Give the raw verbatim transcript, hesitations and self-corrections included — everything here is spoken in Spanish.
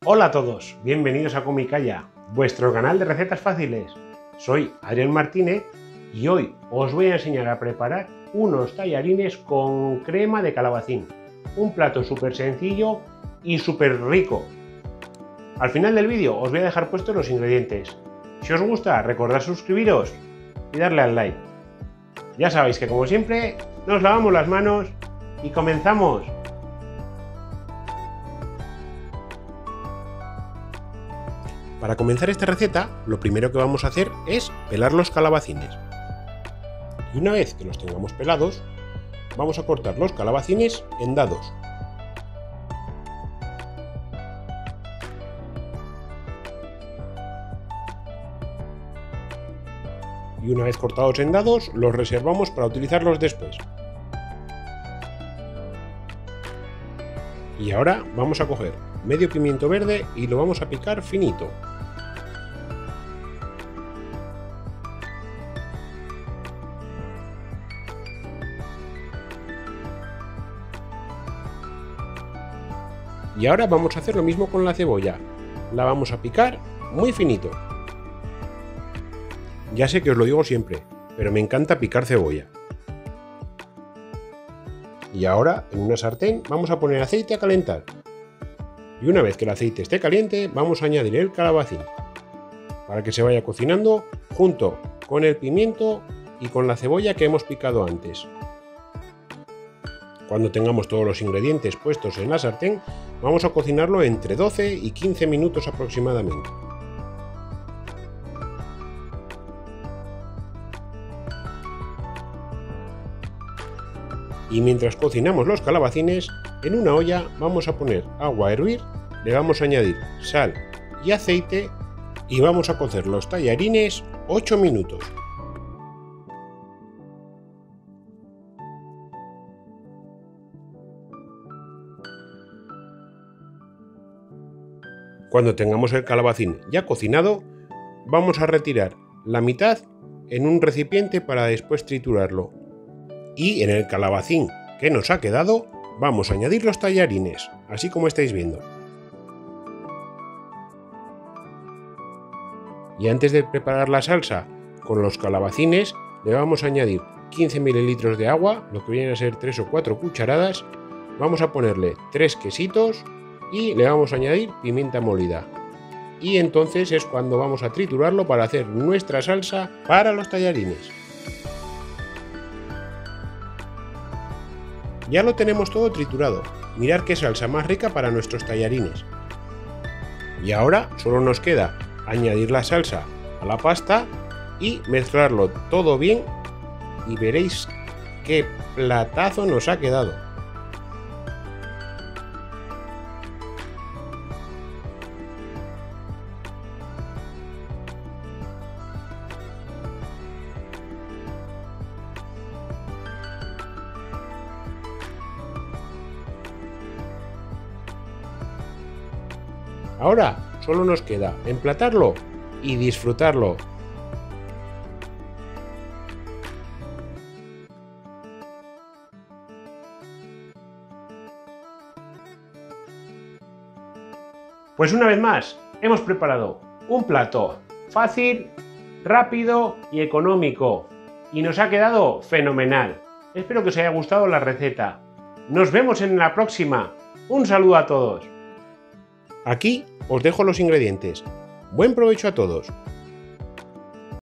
Hola a todos, bienvenidos a Comicaya, vuestro canal de recetas fáciles. Soy Adrián Martínez y hoy os voy a enseñar a preparar unos tallarines con crema de calabacín. Un plato súper sencillo y súper rico. Al final del vídeo os voy a dejar puestos los ingredientes. Si os gusta, recordad suscribiros y darle al like. Ya sabéis que como siempre, nos lavamos las manos y comenzamos. Para comenzar esta receta, lo primero que vamos a hacer es pelar los calabacines. Y una vez que los tengamos pelados, vamos a cortar los calabacines en dados. Y una vez cortados en dados, los reservamos para utilizarlos después. Y ahora vamos a coger medio pimiento verde y lo vamos a picar finito. Y ahora vamos a hacer lo mismo con la cebolla. La vamos a picar muy finito. Ya sé que os lo digo siempre, pero me encanta picar cebolla. Y ahora, en una sartén, vamos a poner aceite a calentar. Y una vez que el aceite esté caliente, vamos a añadir el calabacín, para que se vaya cocinando junto con el pimiento y con la cebolla que hemos picado antes. Cuando tengamos todos los ingredientes puestos en la sartén, vamos a cocinarlo entre doce y quince minutos aproximadamente. Y mientras cocinamos los calabacines, en una olla vamos a poner agua a hervir, le vamos a añadir sal y aceite y vamos a cocer los tallarines ocho minutos. Cuando tengamos el calabacín ya cocinado, vamos a retirar la mitad en un recipiente para después triturarlo. Y en el calabacín que nos ha quedado, vamos a añadir los tallarines, así como estáis viendo. Y antes de preparar la salsa con los calabacines, le vamos a añadir quince mililitros de agua, lo que vienen a ser tres o cuatro cucharadas. Vamos a ponerle tres quesitos y le vamos a añadir pimienta molida. Y entonces es cuando vamos a triturarlo para hacer nuestra salsa para los tallarines. Ya lo tenemos todo triturado. Mirad qué salsa más rica para nuestros tallarines. Y ahora solo nos queda añadir la salsa a la pasta y mezclarlo todo bien y veréis qué platazo nos ha quedado. Ahora solo nos queda emplatarlo y disfrutarlo. Pues una vez más, hemos preparado un plato fácil, rápido y económico. Y nos ha quedado fenomenal. Espero que os haya gustado la receta. Nos vemos en la próxima. Un saludo a todos. Aquí os dejo los ingredientes. Buen provecho a todos.